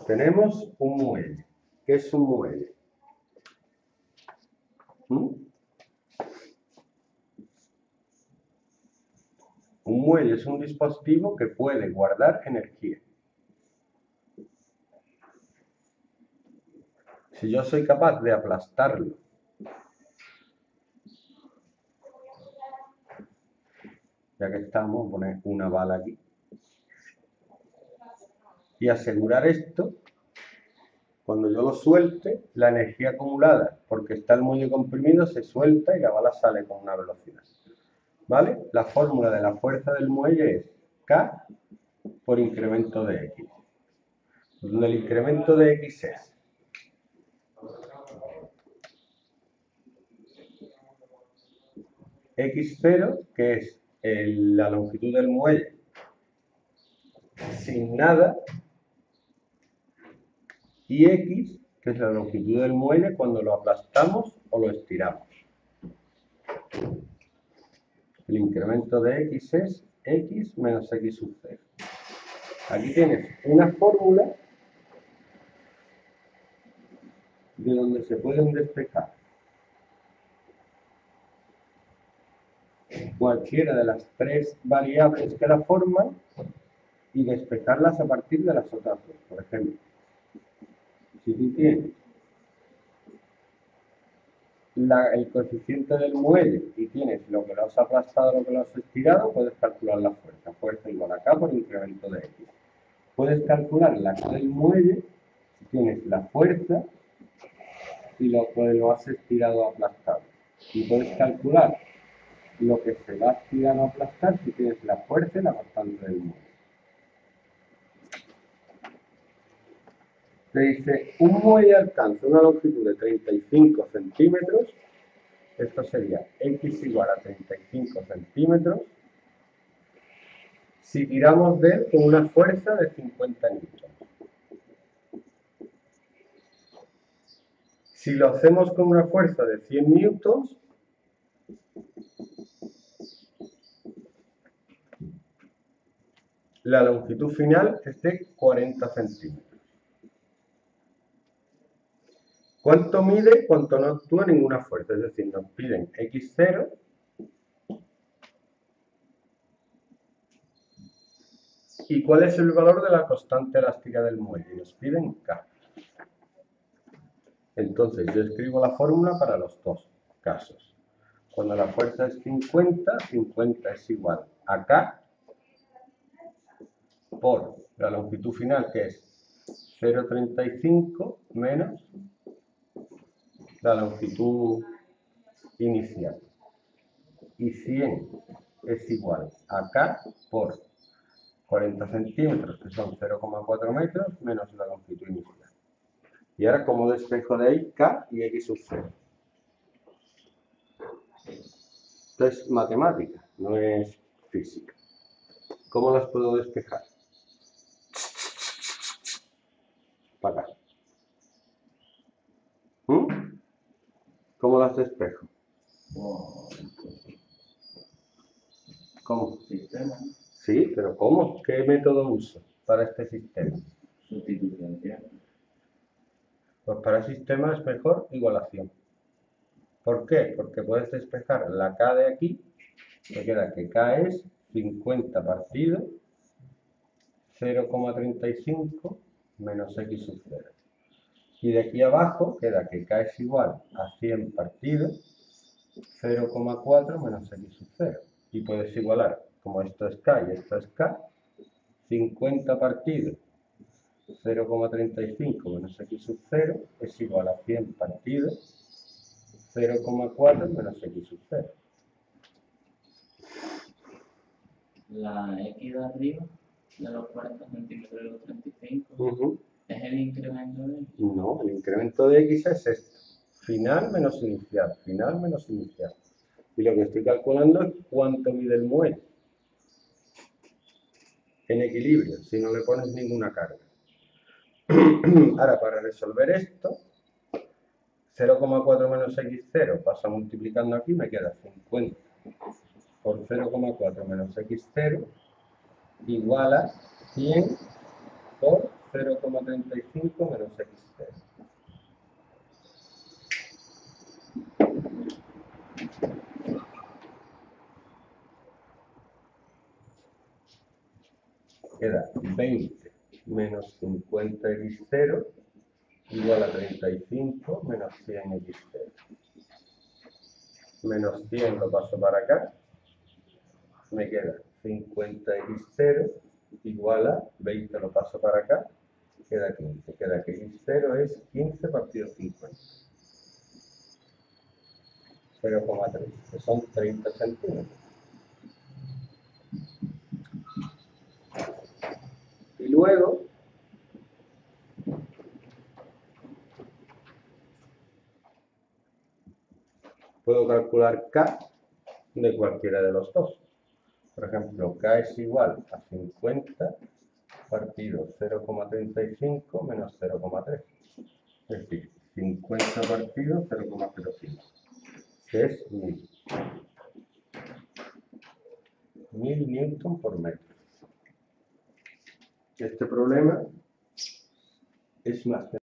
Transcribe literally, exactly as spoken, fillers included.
Tenemos un muelle. ¿Qué es un muelle? ¿Mm? Un muelle es un dispositivo que puede guardar energía. Si yo soy capaz de aplastarlo ya que estamos, poner una bala aquí y asegurar esto, cuando yo lo suelte, la energía acumulada, porque está el muelle comprimido, se suelta y la bala sale con una velocidad. ¿Vale? La fórmula de la fuerza del muelle es K por incremento de X, donde el incremento de X es X cero, que es el, la longitud del muelle sin nada, y X, que es la longitud del muelle cuando lo aplastamos o lo estiramos. El incremento de X es X menos X sub cero. Aquí tienes una fórmula de donde se pueden despejar cualquiera de las tres variables que la forman y despejarlas a partir de las otras dos. Por ejemplo, si tú tienes la, el coeficiente del muelle y tienes lo que lo has aplastado, lo que lo has estirado, puedes calcular la fuerza. Fuerza igual a K por incremento de X. Puedes calcular la K del muelle si tienes la fuerza y lo que lo has estirado o aplastado. Y puedes calcular lo que se va a estirar o aplastar si tienes la fuerza y la constante del muelle. Te dice, un muelle alcanza una longitud de treinta y cinco centímetros, esto sería X igual a treinta y cinco centímetros, si tiramos de él con una fuerza de cincuenta newtons. Si lo hacemos con una fuerza de cien newtons, la longitud final es de cuarenta centímetros. ¿Cuánto mide cuando no actúa ninguna fuerza? Es decir, nos piden X cero y cuál es el valor de la constante elástica del muelle. Nos piden K. Entonces yo escribo la fórmula para los dos casos. Cuando la fuerza es cincuenta, cincuenta es igual a K por la longitud final, que es cero coma treinta y cinco menos la longitud inicial. Y cien es igual a K por cuarenta centímetros, que son cero coma cuatro metros, menos la longitud inicial. Y ahora, ¿cómo despejo de ahí K y X sub cero? Esto es matemática, no es física. ¿Cómo las puedo despejar? Para acá. ¿Mm? ¿Cómo las despejo? ¿Cómo? Sistema. Sí, pero ¿cómo? ¿Qué método uso para este sistema? Sustitución. Pues para el sistema es mejor igualación. ¿Por qué? Porque puedes despejar la K de aquí, me queda que K es cincuenta partido cero coma treinta y cinco menos X sub cero. Y de aquí abajo queda que K es igual a cien partido cero coma cuatro menos X sub cero. Y puedes igualar, como esto es K y esto es K, cincuenta partido cero coma treinta y cinco menos X sub cero es igual a cien partido cero coma cuatro menos X sub cero. La X de arriba, de los cuarenta centímetros y los treinta y cinco, Uh-huh. ¿es el incremento de X? No, el incremento de X es esto. Final menos inicial, final menos inicial. Y lo que estoy calculando es cuánto mide el muelle. En equilibrio, si no le pones ninguna carga. Ahora, para resolver esto, cero coma cuatro menos X cero pasa multiplicando aquí, me queda cincuenta por cero coma cuatro menos X cero igual a cien por cero coma treinta y cinco menos x cero. Queda veinte menos cincuenta x cero igual a treinta y cinco menos cien x cero. Menos cien lo paso para acá. Me queda cincuenta x cero igual a veinte lo paso para acá. Queda quince. Queda que x cero es quince partido cincuenta. cero coma tres, que son treinta centímetros. Y luego puedo calcular K de cualquiera de los dos. Por ejemplo, K es igual a cincuenta partido cero coma treinta y cinco menos cero coma tres. Es decir, cincuenta partido cero coma cero cinco, que es mil. mil newton por metro. Este problema es más